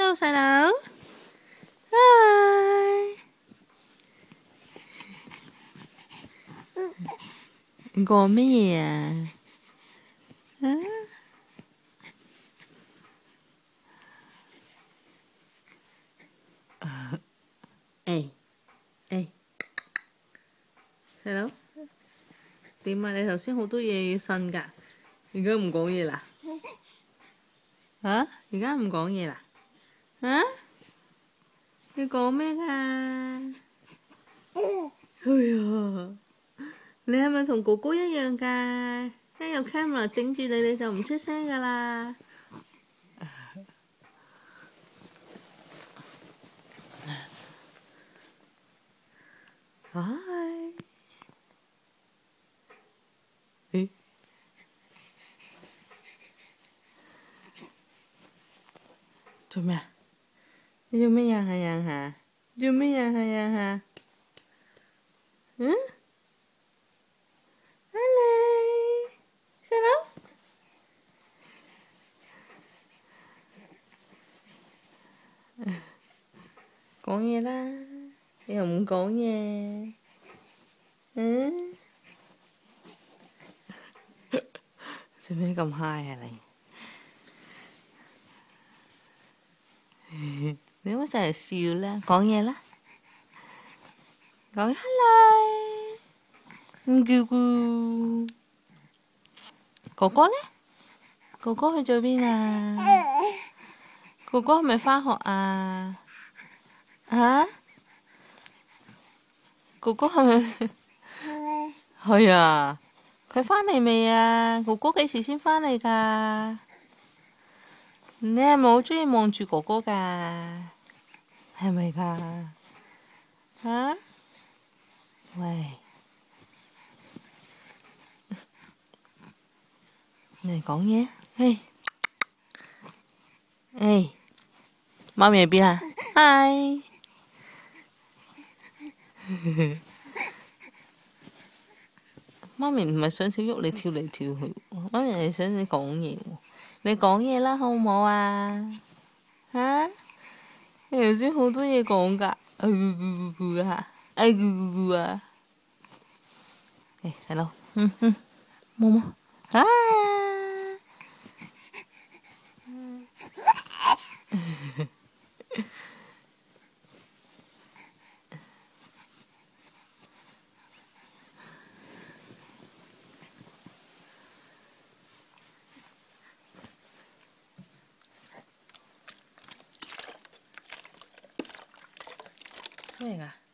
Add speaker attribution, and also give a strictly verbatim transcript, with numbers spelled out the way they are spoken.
Speaker 1: Hello， 細佬。Hi。你講乜嘢啊？啊？誒誒，細佬，點啊？你頭先好多嘢要呻㗎，而家唔講嘢啦？嚇？而家唔講嘢啦？嚇？你講咩㗎？哎呀！你係咪同哥哥一樣㗎？一有 camera 整住你，你就唔出聲㗎啦。唉，誒，做咩啊？你做咩呀下呀下？做咩呀下呀下？嗯 ？Hello， 細佬。講嘢啦，你又唔講嘢，嗯？做咩咁 high 啊你？你乜成日笑啦？講嘢啦，講 hello， 唔叫咕。哥哥呢？哥哥去咗邊啊？哥哥係咪返學啊？嚇？哥哥係咪？係啊，佢返嚟未啊？哥哥幾時先返嚟㗎？你係咪好鍾意望住哥哥㗎？係咪㗎？嚇？喂，你嚟講嘢？嘿，誒，媽咪喺邊啊？嗨！媽咪唔係想跳喐你跳嚟跳去，媽咪係想你講嘢喎。你講嘢啦，好唔好啊？嚇？你頭先好多嘢講㗎，哎咕咕咕咕啊，哎咕咕咕啊。誒，hello，嗯嗯，摸摸，啊！咩嚟㗎？